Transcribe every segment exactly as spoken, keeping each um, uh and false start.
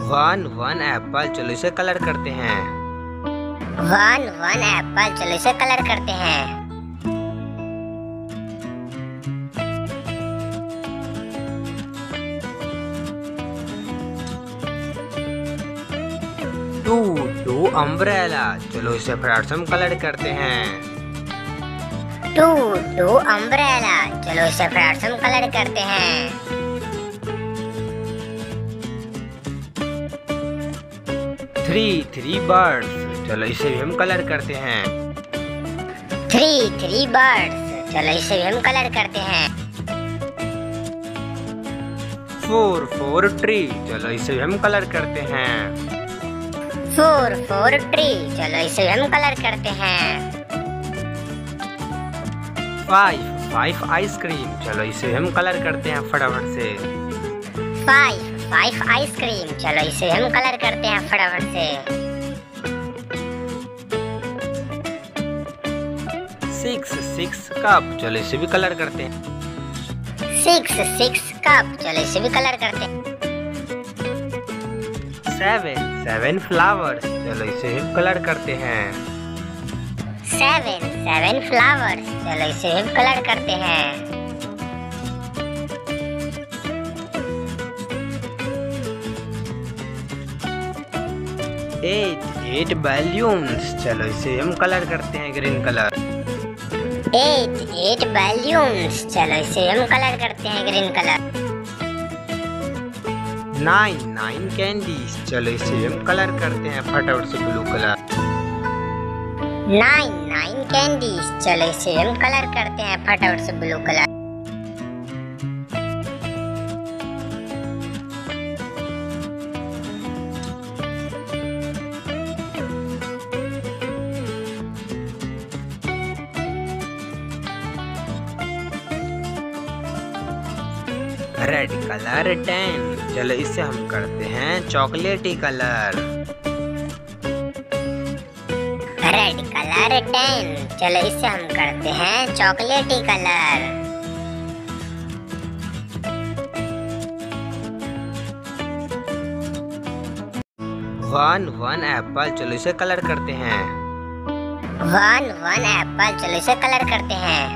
One one Apple, चलो इसे colour करते हैं। वन वन एप्पल, चलो इसे कलर करते हैं। टू टू अम्ब्रेला, चलो इसे फटाफट से हम कलर करते हैं। टू टू अम्ब्रेला, चलो इसे फटाफट से हम कलर करते हैं। थ्री थ्री बर्ड्स, चलो इसे भी हम कलर करते हैं। थ्री थ्री बर्ड्स, चलो इसे भी हम कलर करते हैं। फोर फोर ट्री, चलो इसे भी हम कलर करते हैं। फोर फोर ट्री, चलो इसे भी हम कलर करते हैं। फाइव फाइव आइसक्रीम, चलो इसे भी हम कलर करते हैं फटाफट से। फाइव फाइव आइसक्रीम, चलो इसे हम कलर करते हैं फटाफट से। सिक्स सिक्स कप, चलो इसे भी कलर करते हैं। सिक्स सिक्स कप, चलो इसे भी कलर करते हैं। सेवन सेवन फ्लावर्स, चलो इसे भी कलर करते हैं। सेवन सेवन फ्लावर्स, चलो इसे हम कलर करते हैं। एट एट बैलून्स, चलो इसे हम कलर करते हैं green colour. Eight eight balloons, चलो इसे हम कलर करते हैं green colour. Nine nine candies, चलो इसे हम कलर करते हैं फटाफट से blue colour. Nine nine candies, चलो इसे हम कलर करते हैं फटाफट से blue colour. Red colour ten, चलो इसे हम करते हैं चॉकलेटी कलर। रेड कलर टेन, चलो इसे हम करते हैं चॉकलेटी कलर। वन वन एप्पल, चलो इसे कलर करते हैं। वन वन एप्पल, चलो इसे कलर करते हैं।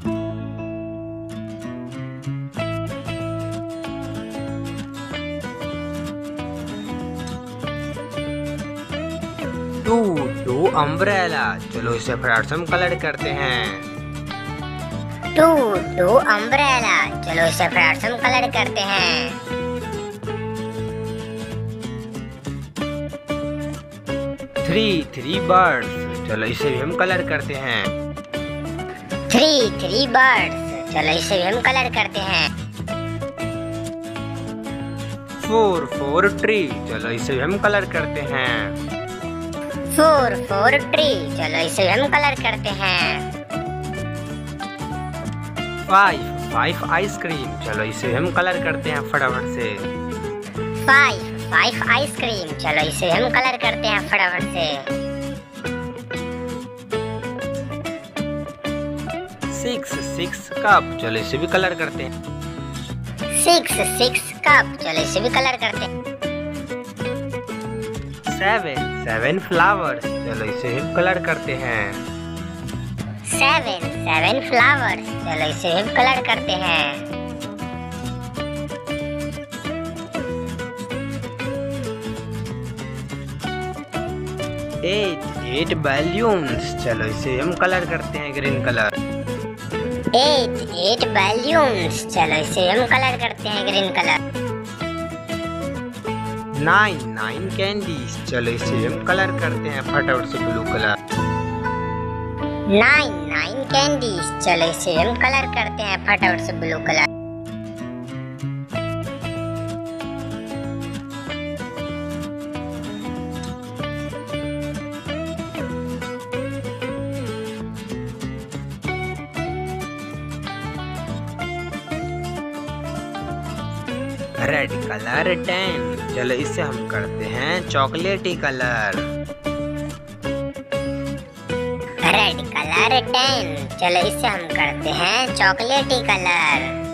टू टू अम्ब्रेला, चलो इसे फटाफट से हम कलर करते हैं। टू टू अम्ब्रेला, चलो इसे फटाफट से हम कलर करते हैं। थ्री थ्री बर्ड्स, चलो इसे भी हम कलर करते हैं। थ्री थ्री बर्ड्स, चलो इसे भी हम कलर करते हैं। फोर फोर ट्री, चलो इसे भी हम कलर करते हैं। फोर फोर ट्री, चलो इसे हम कलर करते हैं। फाइव फाइव आइसक्रीम, चलो इसे हम कलर करते हैं फटाफट से। फाइव फाइव आइसक्रीम, चलो इसे हम कलर करते हैं फटाफट से। सिक्स सिक्स कप, चलो इसे भी कलर करते हैं। सिक्स सिक्स कप, चलो इसे भी कलर करते हैं। सेवन सेवन फ्लावर्स, चलो इसे हम कलर करते हैं। सेवन सेवन फ्लावर्स, चलो इसे हम कलर करते हैं। एट एट बैलून्स, चलो इसे हम कलर करते हैं green colour. Eight eight balloons, चलो इसे हम कलर करते हैं green colour. Nine nine candies, चलो इसे हम कलर करते हैं फटाफट से blue colour. Nine nine candies, चलो इसे हम कलर करते हैं फटाफट से blue colour. Red colour ten, चलो इसे हम करते हैं चॉकलेटी कलर। रेड कलर टेन, चलो इसे हम करते हैं चॉकलेटी कलर।